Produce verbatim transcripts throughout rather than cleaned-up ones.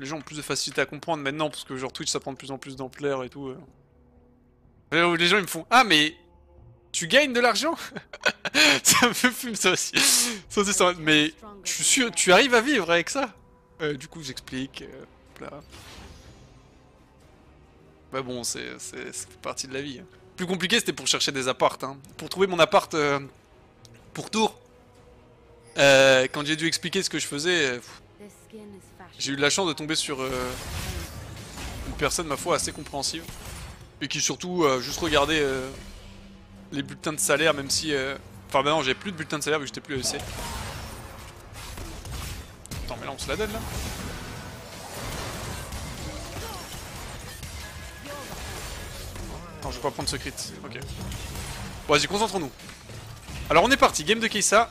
les gens ont plus de facilité à comprendre maintenant, parce que genre Twitch ça prend de plus en plus d'ampleur et tout. Euh. Les gens ils me font, ah mais tu gagnes de l'argent. Ça me fume ça aussi. Ça aussi ça, mais je suis sûr, tu arrives à vivre avec ça. Euh, du coup j'explique. Euh, là. Bah bon, c'est partie de la vie. Plus compliqué c'était pour chercher des apparts. Hein. Pour trouver mon appart euh, pour Tours. Euh, quand j'ai dû expliquer ce que je faisais, euh, j'ai eu de la chance de tomber sur euh, une personne, ma foi, assez compréhensive. Et qui surtout euh, juste regardait euh, les bulletins de salaire, même si... Euh... Enfin bah non, j'avais plus de bulletins de salaire vu que j'étais plus E C. Attends, mais là on se la donne là. Attends, je vais pas prendre ce crit. Ok. Bon, vas-y, concentrons-nous. Alors on est parti, game de Kai'Sa.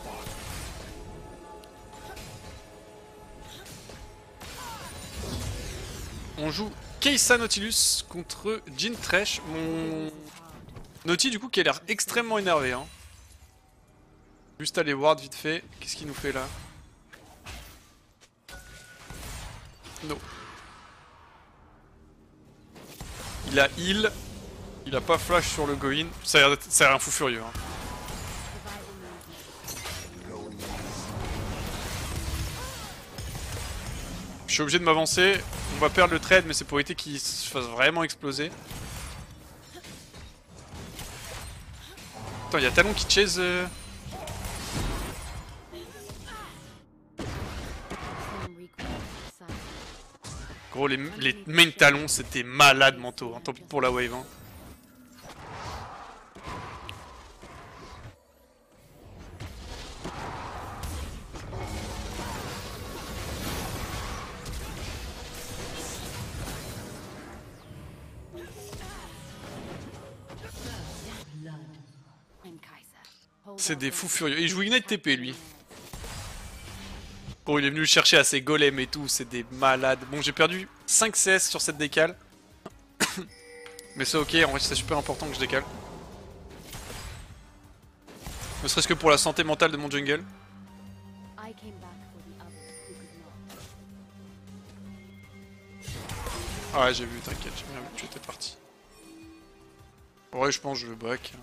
On joue Kai'Sa Nautilus contre Jhin Thresh. Mon Naughty du coup qui a l'air extrêmement énervé. Hein. Juste aller ward vite fait. Qu'est-ce qu'il nous fait là? Non. Il a heal. Il a pas flash sur le go-in. Ça a l'air un fou furieux. Hein. Je suis obligé de m'avancer. On va perdre le trade, mais c'est pour éviter qu'il se fasse vraiment exploser. Attends, il y a Talon qui chase. Euh... Gros, les, les main talons, c'était malade mentaux. Hein. Tant pis pour la wave. Hein. C'est des fous furieux. Il joue Ignite T P lui. Oh, il est venu le chercher à ses golems et tout, c'est des malades. Bon, j'ai perdu cinq C S sur cette décale. Mais c'est ok, en vrai c'est super important que je décale. Ne serait-ce que pour la santé mentale de mon jungle. Ah ouais, j'ai vu, t'inquiète, j'ai bien vu que tu étais parti. Ouais, je pense que je vais back.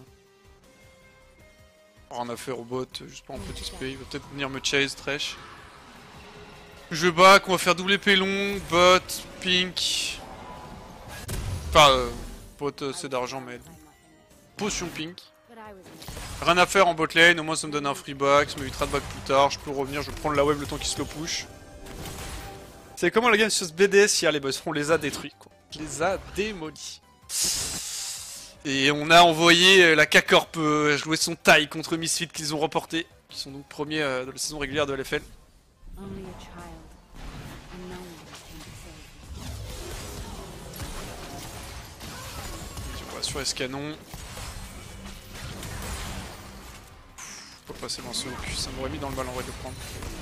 Rien à faire au bot, juste pour un petit spray. Il va peut-être venir me chase, Thresh. Je back, on va faire double pélon, bot, pink. Enfin, euh, bot euh, c'est d'argent, mais. Potion pink. Rien à faire en bot lane, au moins ça me donne un free back, ça m'évitera de back plus tard. Je peux revenir, je vais prendre la wave le temps qu'il se le push. C'est comment la game sur ce B D S hier, les boys? On les a détruits, quoi. On les a démolis. Et on a envoyé la K-Corp euh, jouer son taille contre Misfit qu'ils ont remporté. Qui sont donc premiers euh, de la saison régulière de L F L. On va sur Escanon. Faut pas passer dans ce hook, ça m'aurait mis dans le mal en vrai de le prendre.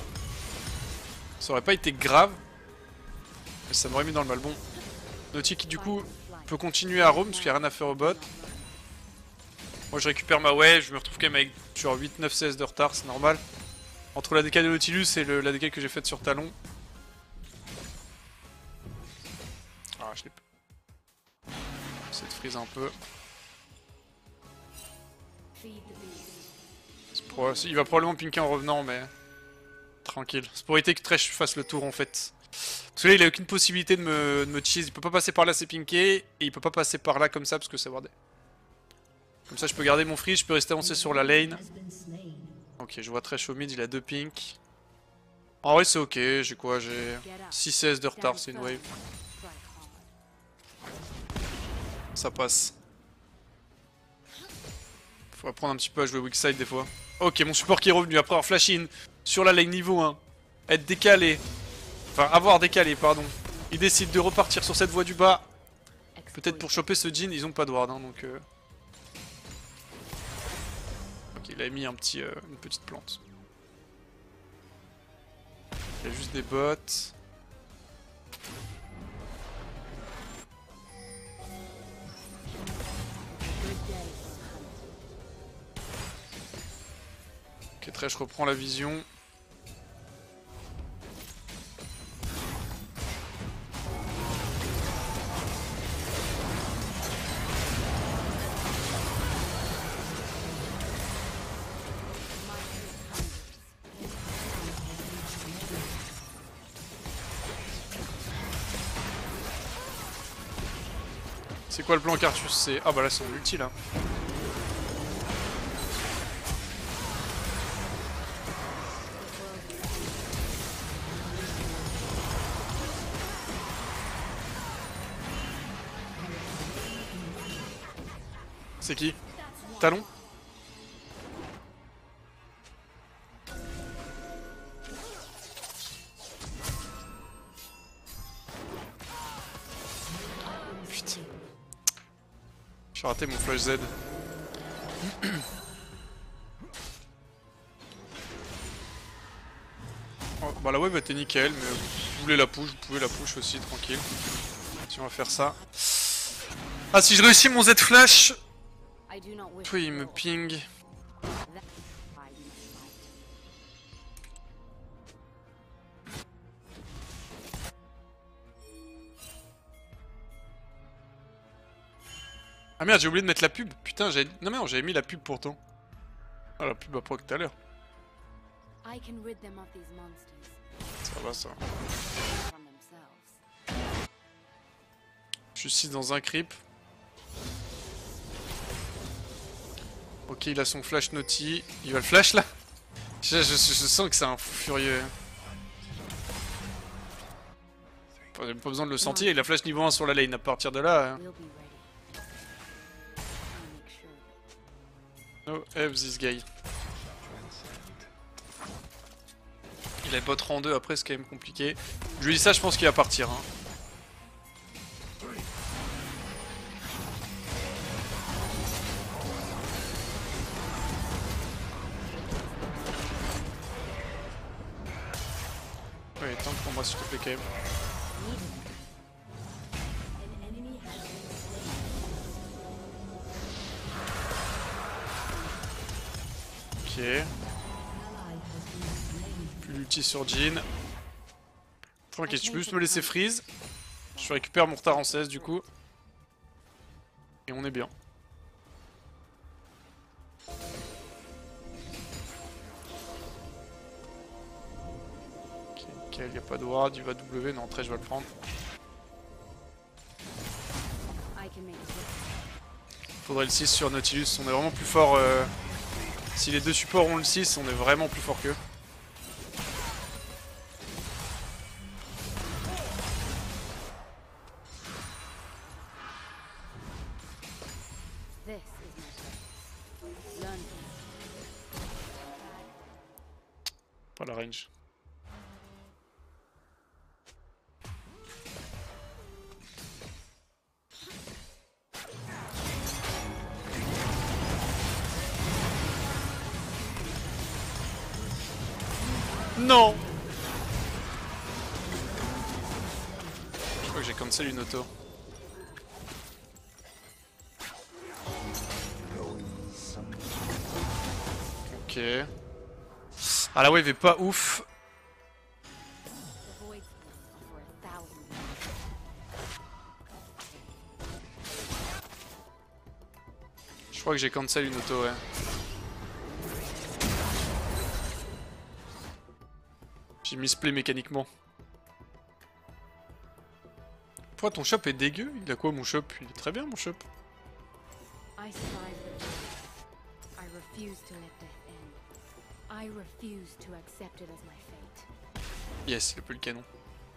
Ça aurait pas été grave. Mais ça m'aurait mis dans le mal. Bon. Naughty qui du coup peut continuer à roam parce qu'il n'y a rien à faire au bot. Moi je récupère ma wave, je me retrouve quand même avec genre huit neuf C S de retard, c'est normal. Entre la décale de Nautilus et le, la décale que j'ai faite sur Talon. Ah je l'ai pas. J'essaie de freeze un peu. Pour... Il va probablement pinker en revenant mais... Tranquille. C'est pour éviter que Thresh fasse le tour en fait. Parce que là il a aucune possibilité de me, de me cheese, il peut pas passer par là c'est pinké, et il peut pas passer par là comme ça parce que c'est wardé. Comme ça je peux garder mon freeze, je peux rester avancé sur la lane. Ok, je vois Thresh au mid, il a deux pinks. En vrai c'est ok, j'ai quoi, j'ai six C S de retard, c'est une wave. Ça passe. Faut apprendre un petit peu à jouer weak side des fois. Ok, mon support qui est revenu après avoir flash in sur la lane niveau un. Être décalé. Enfin, avoir décalé, pardon. Ils décident de repartir sur cette voie du bas. Peut-être pour choper ce Jhin, ils ont pas de ward, hein, donc... Euh... Ok, il a mis un petit, euh, une petite plante. Il y a juste des bots. Ok, Thresh reprend la vision. C'est quoi le plan Cartus? C'est... Ah bah là c'est en ulti là. C'est qui? Talon? Putain. J'ai raté mon flash Z. Oh, bah la wave était nickel, mais vous voulez la push, vous pouvez la push aussi, tranquille. Si on va faire ça. Ah, si je réussis mon Z flash. Toi il me ping. Ah merde, j'ai oublié de mettre la pub. Putain, j'avais... Non mais non, j'avais mis la pub pourtant. Ah, la pub à proc tout à l'heure. Ça va ça. Je suis six dans un creep. Ok, il a son flash naughty. Il va le flash là. je, je, je sens que c'est un fou furieux. Pas, pas besoin de le sentir, il a flash niveau un sur la lane. À partir de là... Hein. No F this guy. Il a bot rang deux après, c'est quand même compliqué. Je lui dis ça, je pense qu'il va partir. Hein. Ouais, tank pour moi s'il te plaît quand même. Ok. Plus l'ulti sur Jhin. Tranquille, tu peux juste me laisser freeze. Je récupère mon retard en C S du coup. Et on est bien. Ok, nickel, y a pas de ward, il va W, non, très je vais le prendre. Faudrait le six sur Nautilus, on est vraiment plus fort. Euh... Si les deux supports ont le six, on est vraiment plus fort qu'eux. Pas la range. Non. Je crois que j'ai cancel une auto. Ok. Ah la wave est pas ouf. Je crois que j'ai cancel une auto, ouais. J'ai misplay mécaniquement. Pourquoi ton shop est dégueu? Il a quoi mon shop? Il est très bien mon shop. Yes, il a plus le canon.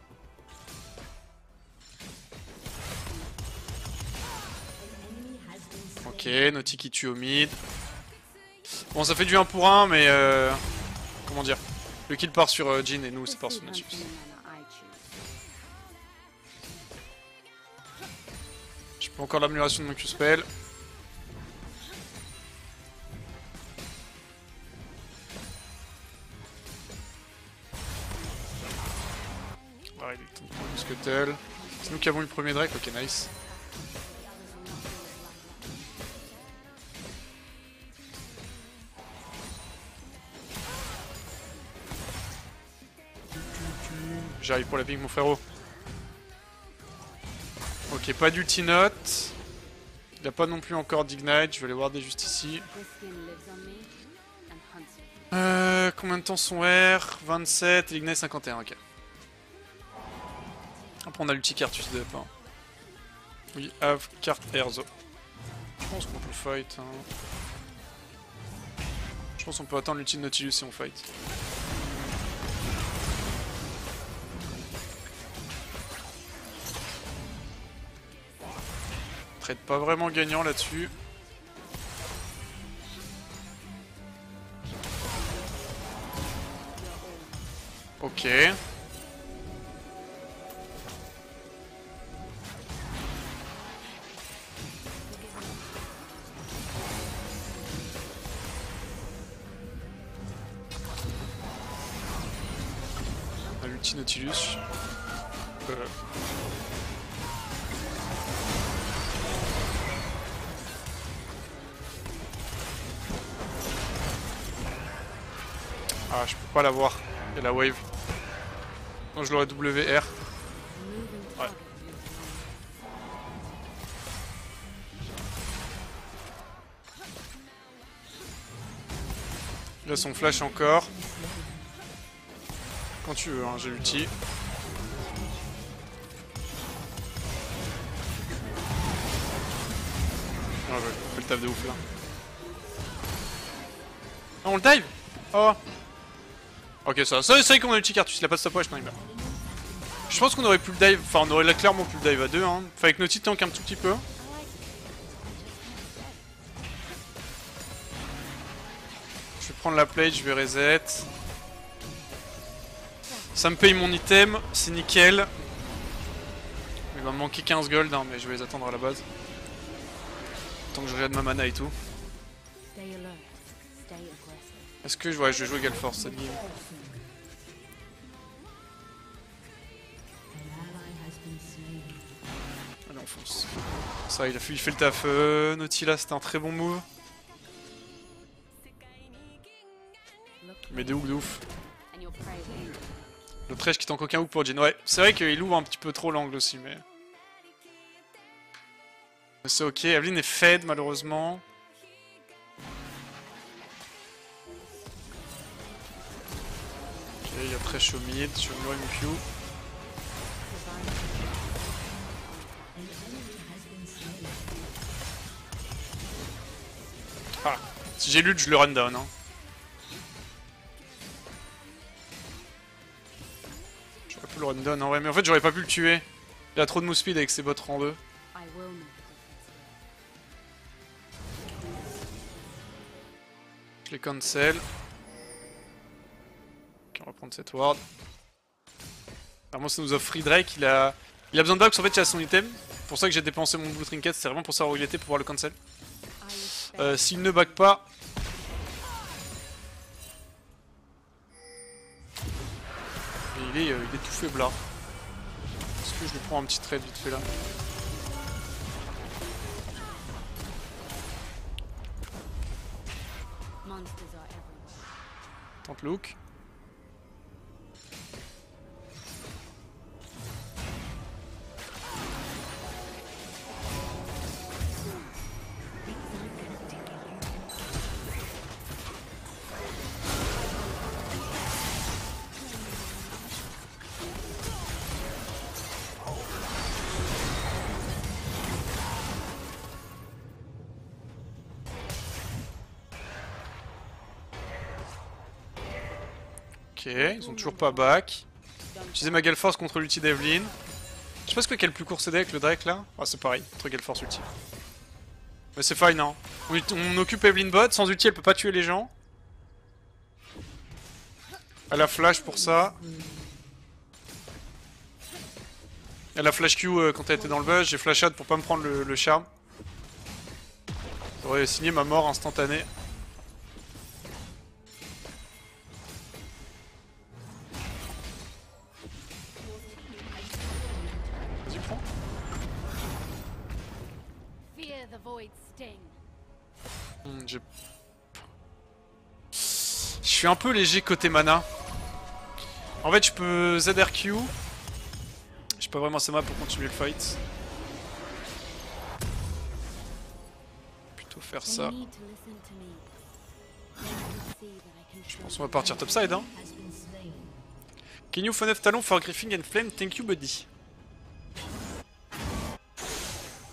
Ok, Naughty qui tue au mid. Bon, ça fait du un pour un, mais euh, comment dire? Le kill part sur euh, Jhin et nous, c'est part sur Nautilus. Je peux encore l'amélioration de mon Q-spell. Ah, il est temps de prendre le Scuttle. C'est nous qui avons eu le premier Drake, ok, nice. J'arrive pour la ping mon frérot. Ok, pas d'ulti note. Il a pas non plus encore d'ignite, je vais aller voir des juste ici. Euh, combien de temps son R? vingt-sept et l'ignite cinquante et un, ok. Après on a l'ulti Cartus de F un. We have carte Erzo. Je pense qu'on peut fight. Hein. Je pense qu'on peut attendre l'ultime Nautilus si on fight. Trade pas vraiment gagnant là-dessus. Ok. On a l'ulti Nautilus. Euh... Ah, je peux pas l'avoir. Il y a la wave. Non, je l'aurais W R. Ouais. Là, son flash encore. Quand tu veux, hein, j'ai l'ulti. Ah ouais, on fait le taf de ouf là. Ah, on le dive. Oh. Ok, ça, ça c'est vrai qu'on a l'ulti Cartus, il a pas de stopwatch, non il meurt. Je pense qu'on aurait pu le dive, enfin on aurait là clairement pu le dive à deux, hein. Enfin avec Naughty tank un tout petit peu. Je vais prendre la plate, je vais reset. Ça me paye mon item, c'est nickel. Il va me manquer quinze gold, hein, mais je vais les attendre à la base. Tant que je regarde ma mana et tout. Est-ce que ouais, je vais jouer Gale Force cette game? Allez, on fonce. Ça, il, a fait, il fait le taf. Euh, Naughty là, c'était un très bon move. Mais des hooks de ouf. Le Thresh qui tank aucun hook pour Jhin. Ouais, c'est vrai qu'il ouvre un petit peu trop l'angle aussi, mais. Mais c'est ok. Evelyn est fed malheureusement. Il y a Thresh au mid, je vais mourir mon Q. Ah, si j'ai l'ult, je le run down. Hein. J'aurais pu le run down en vrai, mais en fait j'aurais pas pu le tuer. Il a trop de move speed avec ses bots rang deux. Je les cancel. On va prendre cette ward. Alors moi ça nous offre Free Drake, il a il a besoin de bugs en fait il a son item. C'est pour ça que j'ai dépensé mon Blue Trinket, c'est vraiment pour savoir où il était pour pouvoir le cancel. Euh, S'il ne back pas... Et il est, euh, il est tout faible là. Est-ce que je lui prends un petit trade vite fait là? Tente le hook. Ok, ils ont toujours pas back. Utiliser ma Gale Force contre l'ulti d'Evelyn. Je sais pas ce que quel plus court c'est avec le Drake là. Ah c'est pareil, entre Gale Force ulti. Mais c'est fine hein. On, on occupe Evelyn bot, sans ulti elle peut pas tuer les gens. Elle a flash pour ça. Elle a flash Q euh, quand elle était dans le buzz, j'ai flash out pour pas me prendre le, le charme. J'aurais signé ma mort instantanée. Vas-y prends. Hmm, j'ai... Je suis un peu léger côté mana. En fait je peux Z R Q. J'ai pas vraiment assez mal pour continuer le fight. Plutôt faire ça. Je pense qu'on va partir topside hein. Can you F N F talon for Griffing and Flame? Thank you buddy.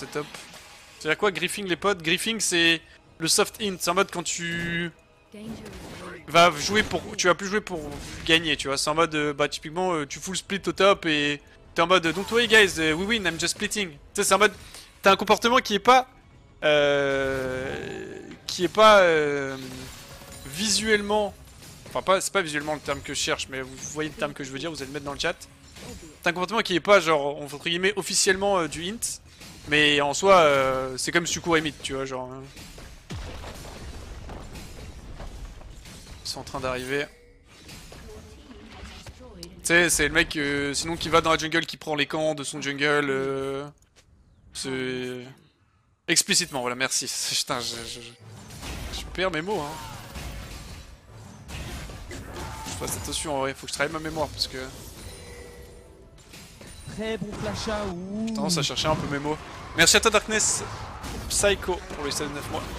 top. C'est-à-dire quoi, griefing les potes? Griefing c'est le soft int, c'est en mode quand tu vas jouer pour, tu vas plus jouer pour gagner, tu vois. C'est en mode, euh, bah typiquement euh, tu full split au top et t'es en mode don't worry guys, uh, we win, I'm just splitting. Tu sais, c'est en mode, t'as un comportement qui est pas, euh, qui est pas euh, visuellement, enfin pas, c'est pas visuellement le terme que je cherche, mais vous voyez le terme que je veux dire, vous allez le mettre dans le chat. T'as un comportement qui est pas genre, entre guillemets, officiellement euh, du int, mais en soi, euh, c'est comme si tu courais mid, tu vois, genre. Hein. Ils sont en train d'arriver. Tu sais, c'est le mec, euh, sinon qui va dans la jungle, qui prend les camps de son jungle. Euh, c'est... Explicitement, voilà, merci. Putain, je, je, je, je perds mes mots, hein. Je fasse attention, en vrai, faut que je travaille ma mémoire, parce que... Très bon flash out. J'ai tendance à chercher un peu mes mots. Merci à toi Darkness Psycho pour les neuf mois.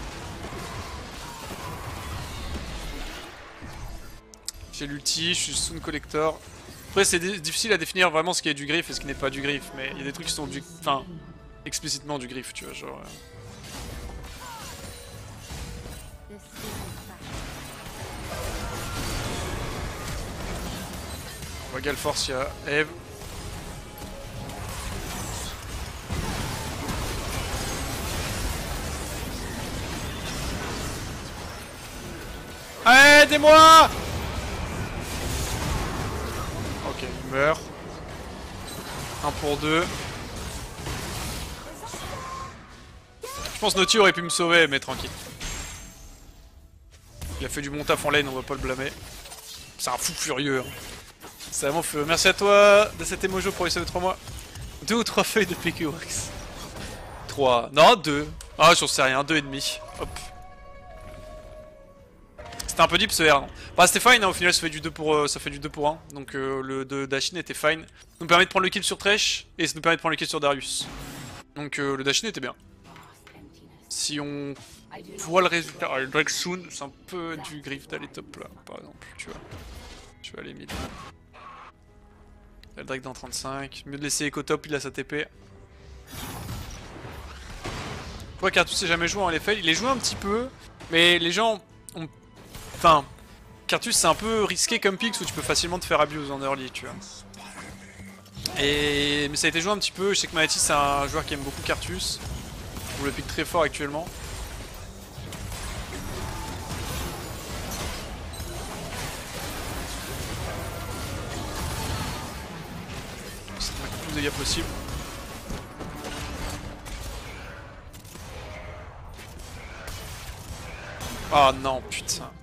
J'ai l'ulti, je suis Soon Collector. Après c'est difficile à définir vraiment ce qui est du griffe et ce qui n'est pas du griffe, mais il y a des trucs qui sont du... Enfin, explicitement du griffe, tu vois, genre... Euh... On va Galforce, il y a Eve. Aidez-moi! Ok, il meurt. Un pour deux. Je pense Naughty aurait pu me sauver, mais tranquille. Il a fait du bon taf en lane, on va pas le blâmer. C'est un fou furieux. Hein. C'est vraiment furieux. Merci à toi de cet emojo pour les de trois mois. Deux ou trois feuilles de P Q Wax. Trois. Non, deux. Ah, j'en sais rien, deux et demi. Hop. C'était un peu deep ce R. Bah c'était fine, hein, au final ça fait du deux pour, euh, ça fait du deux pour un. Donc euh, le de Dashin était fine. Ça nous permet de prendre le kill sur Thresh et ça nous permet de prendre le kill sur Darius. Donc euh, le Dashin était bien. Si on voit le résultat, ah, le Drake Soon, c'est un peu du griffe d'aller top là, par exemple, tu vois. Je vais aller mid. Le Drake dans trente-cinq, mieux de laisser Echo top, il a sa T P. Pourquoi Cartus s'est jamais joué en L F L? Il est joué un petit peu, mais les gens ont... Enfin, Cartus c'est un peu risqué comme pick où tu peux facilement te faire abuse en early, tu vois. Et... Mais ça a été joué un petit peu, je sais que Maati c'est un joueur qui aime beaucoup Cartus. On le pick très fort actuellement. C'est le plus de dégâts possible. Oh non, putain.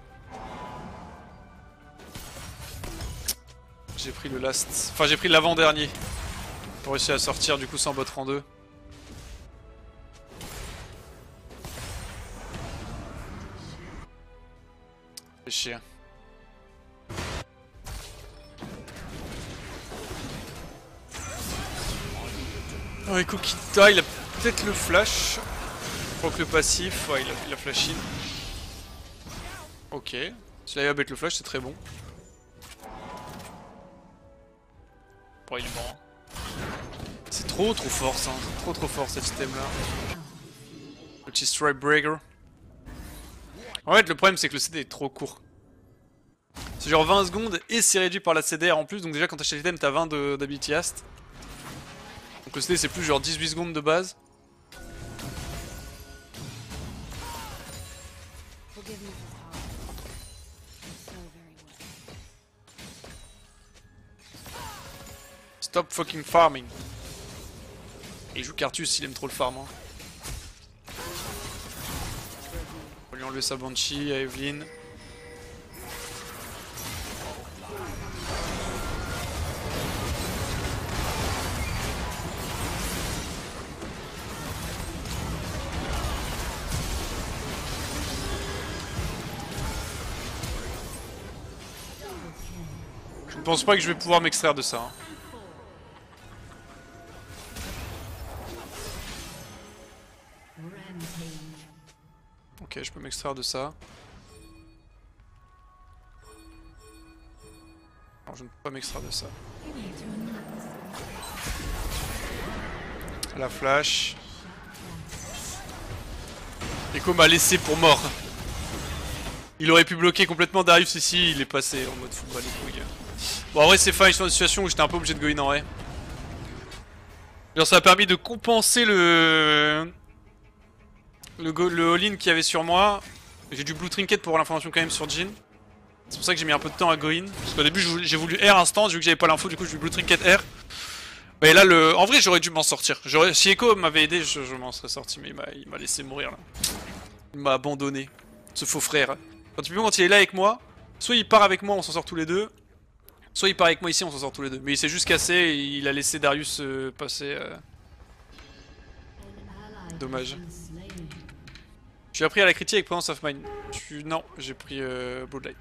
J'ai pris le last... Enfin j'ai pris l'avant-dernier. Pour réussir à sortir du coup sans bot en deux. Fait chier. Oh écoute, Kita, il a peut-être le flash. Je crois que le passif, ouais, il a, il a flash in. Ok. S'il arrive à bête le flash, c'est très bon. Bon, il est mort. C'est trop trop fort ça, c'est trop trop fort cet système là. Le petit Stripe Breaker. En fait, le problème c'est que le C D est trop court. C'est genre vingt secondes et c'est réduit par la C D R en plus, donc déjà quand t'achètes l'item t'as vingt d'ability hast. Donc le C D c'est plus genre dix-huit secondes de base. Stop fucking farming. Et il joue Cartus, il aime trop le farm. Hein. On va lui enlever sa Banshee à Evelyn. Je ne pense pas que je vais pouvoir m'extraire de ça. Hein. Ok, je peux m'extraire de ça. Non, je ne peux pas m'extraire de ça. La flash. Echo m'a laissé pour mort. Il aurait pu bloquer complètement Darius ici, il est passé en mode football les couilles. Bon en vrai c'est fine, je suis dans une situation où j'étais un peu obligé de go in en vrai. Genre ça a permis de compenser le... Le, go... le all-in qu'il y avait sur moi. J'ai du blue trinket pour avoir l'information quand même sur Jhin. C'est pour ça que j'ai mis un peu de temps à go in. Parce qu'au début j'ai voulu R instant, vu que j'avais pas l'info, du coup j'ai eu blue trinket R. Mais là le... en vrai j'aurais dû m'en sortir. Si Echo m'avait aidé, je, je m'en serais sorti, mais il m'a laissé mourir là. Il m'a abandonné, ce faux frère. Quand, quand il est là avec moi, soit il part avec moi, on s'en sort tous les deux. Soit il part avec moi ici, on s'en sort tous les deux. Mais il s'est juste cassé et il a laissé Darius euh, passer. Euh... Dommage. Tu as pris à la critique avec Presence of Mind. Tu... Non, j'ai pris euh, Bloodline.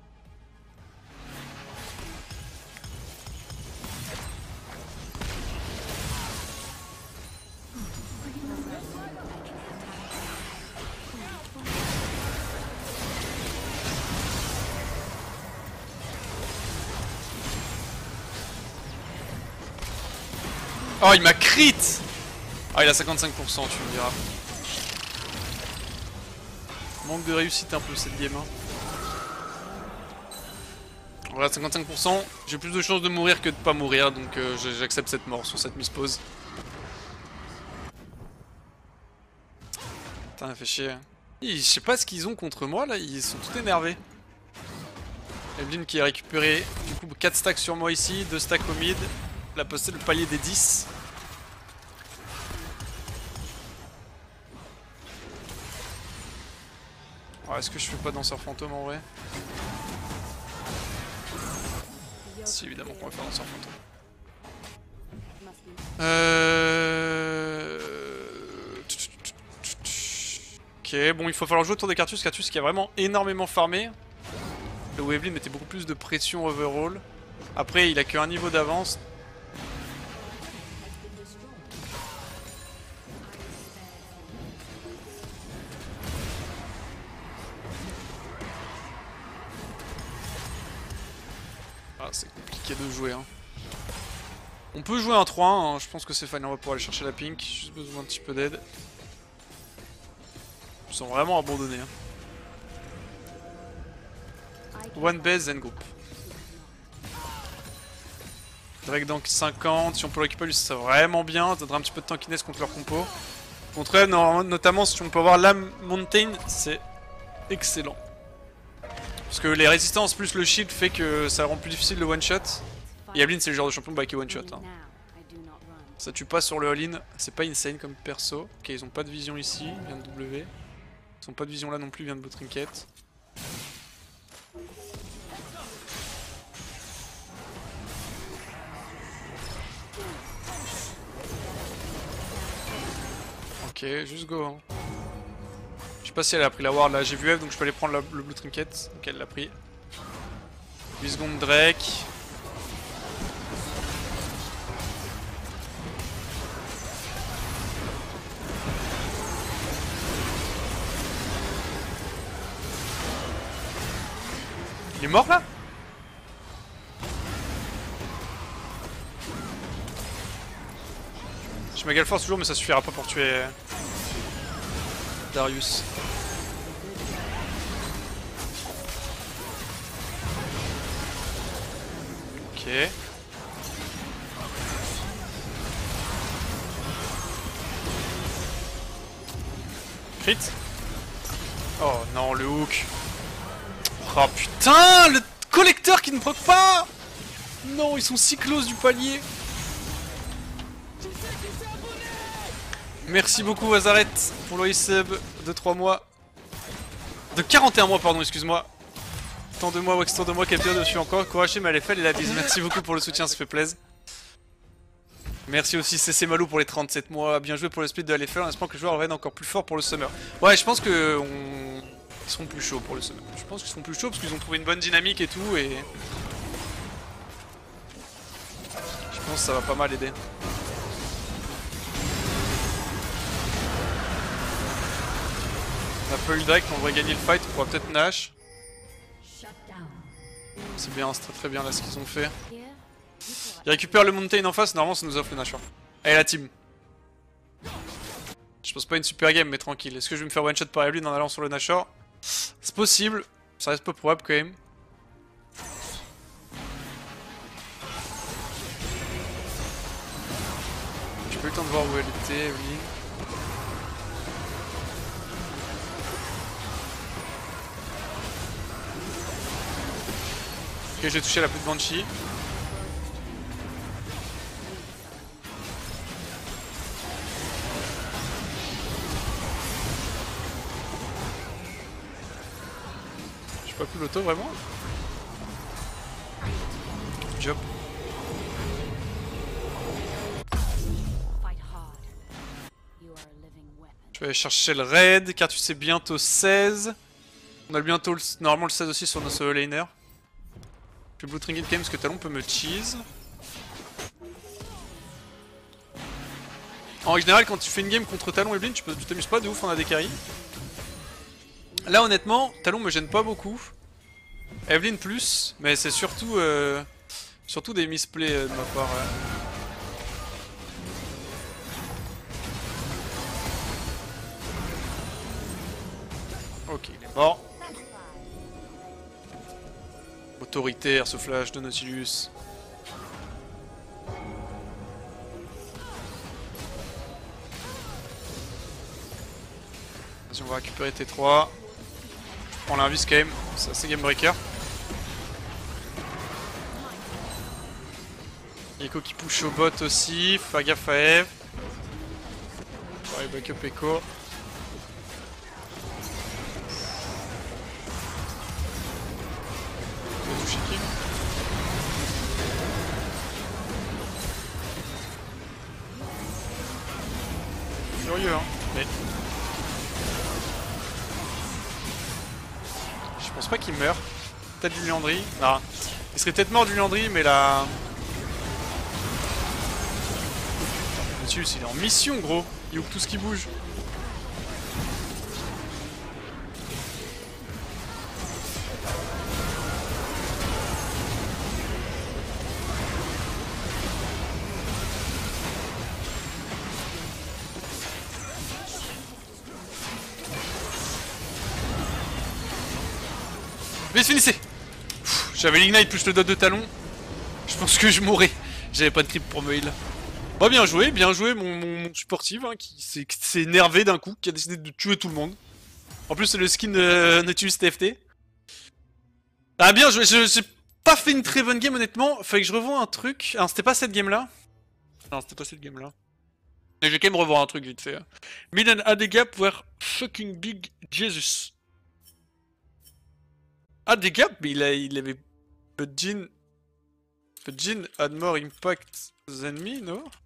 Oh, il m'a crit. Ah, il a cinquante-cinq pour cent, tu me diras. Manque de réussite un peu cette game. Hein. Voilà, cinquante-cinq pour cent. J'ai plus de chances de mourir que de pas mourir, donc euh, j'accepte cette mort sur cette mispose. Putain, ça fait chier. Je sais pas ce qu'ils ont contre moi là, ils sont tout énervés. Evelyn qui a récupéré du coup quatre stacks sur moi ici, deux stacks au mid. La posté le palier des dix. Oh, est-ce que je fais pas danseur fantôme en vrai? Si évidemment qu'on va faire danseur fantôme. Euh... Ok, bon il faut falloir jouer autour de Carthus, Carthus qui a vraiment énormément farmé. Le Evelyn mettait beaucoup plus de pression overall. Après il a qu'un niveau d'avance. Ah, c'est compliqué de jouer. Hein. On peut jouer un trois un, hein. Je pense que c'est fine, on va pouvoir aller chercher la pink. J'ai juste besoin d'un petit peu d'aide. Ils sont vraiment abandonnés. Hein. One base and group. Drake donc cinquante, si on peut le récupérer lui ça serait vraiment bien, ça donnerait un petit peu de tankiness contre leur compo. Contre elle, notamment si on peut avoir la Mountain, c'est excellent. Parce que les résistances plus le shield fait que ça rend plus difficile le one shot. Et Evelyn c'est le genre de champion bah, qui one shot. Hein. Ça tue pas sur le all-in, c'est pas insane comme perso. Ok, ils ont pas de vision ici, il vient de W. Ils ont pas de vision là non plus, il vient de Botrinket. Ok, juste go. Hein. Je sais pas si elle a pris la ward là, j'ai vu F donc je peux aller prendre la, le blue trinket. Ok, elle l'a pris. huit secondes Drake. Il est mort là? Je m'égale force toujours mais ça suffira pas pour tuer Darius. Ok. Crit. Oh non le hook. Oh putain le collecteur qui ne proc pas. Non ils sont si close du palier. Merci beaucoup Wazaret pour le sub de trois mois. De quarante et un mois pardon excuse-moi. Tant de mois Wax tant de mois capture dessus encore. Courage mais elle est faite et la bise. Merci beaucoup pour le soutien ça fait plaisir. Merci aussi C C Malou pour les trente-sept mois. Bien joué pour le split de L F L en espérant que les joueurs reviennent encore plus fort pour le summer. Ouais je pense que on... ils seront plus chauds pour le summer. Je pense qu'ils seront plus chauds parce qu'ils ont trouvé une bonne dynamique et tout et... Je pense que ça va pas mal aider. On a pas eu le Drake, on devrait gagner le fight, on pourra peut-être Nash. C'est bien, c'est très très bien là ce qu'ils ont fait. Il récupère le Mountain en face, normalement ça nous offre le Nash. Allez la team. Je pense pas une super game, mais tranquille. Est-ce que je vais me faire one shot par Evelyn en allant sur le Nashor? C'est possible, ça reste peu probable quand même. J'ai pas eu le temps de voir où elle était, Evelyn. Ok, j'ai touché la petite Banshee. J'ai pas pu l'auto vraiment. Job. Je vais aller chercher le raid, car tu sais bientôt seize. On a bientôt le, normalement le seize aussi sur nos solo laners. Je vais blue trinket quand même parce que Talon peut me cheese. En général, quand tu fais une game contre Talon et Evelyn, tu t'amuses pas de ouf en A D carry. Là honnêtement, Talon me gêne pas beaucoup. Evelyn plus, mais c'est surtout euh, surtout des misplays euh, de ma part. Euh. Ok, il est mort. Autoritaire ce flash de Nautilus. Vas-y, on va récupérer T trois. Je prends l'invis quand même, c'est assez game breaker. Echo qui push au bot aussi, faire gaffe à Eve. Pareil, backup Echo. Je vais toucher qui? Furieux hein, mais... Je pense pas qu'il meurt. Peut-être du Liandry. Non. Il serait peut-être mort du Liandry, mais là... Nautilus, il est en mission, gros. Il ouvre tout ce qui bouge. Vite, finissez. J'avais l'ignite plus le dot de talon. Je pense que je mourrais. J'avais pas de creep pour me heal. Bon, bien joué, bien joué mon, mon, mon supportive hein, qui s'est énervé d'un coup, qui a décidé de tuer tout le monde. En plus c'est le skin de Nautilus T F T. Ah bien joué, j'ai pas fait une très bonne game honnêtement, fallait que je revoie un truc. Ah c'était pas cette game là. Non c'était pas cette game là. Mais j'ai quand même revoir un truc vite fait. Mid and A D gap were fucking big Jesus. A D gap mais il, a, il avait... But Jin... But Jin had more impact than me, no?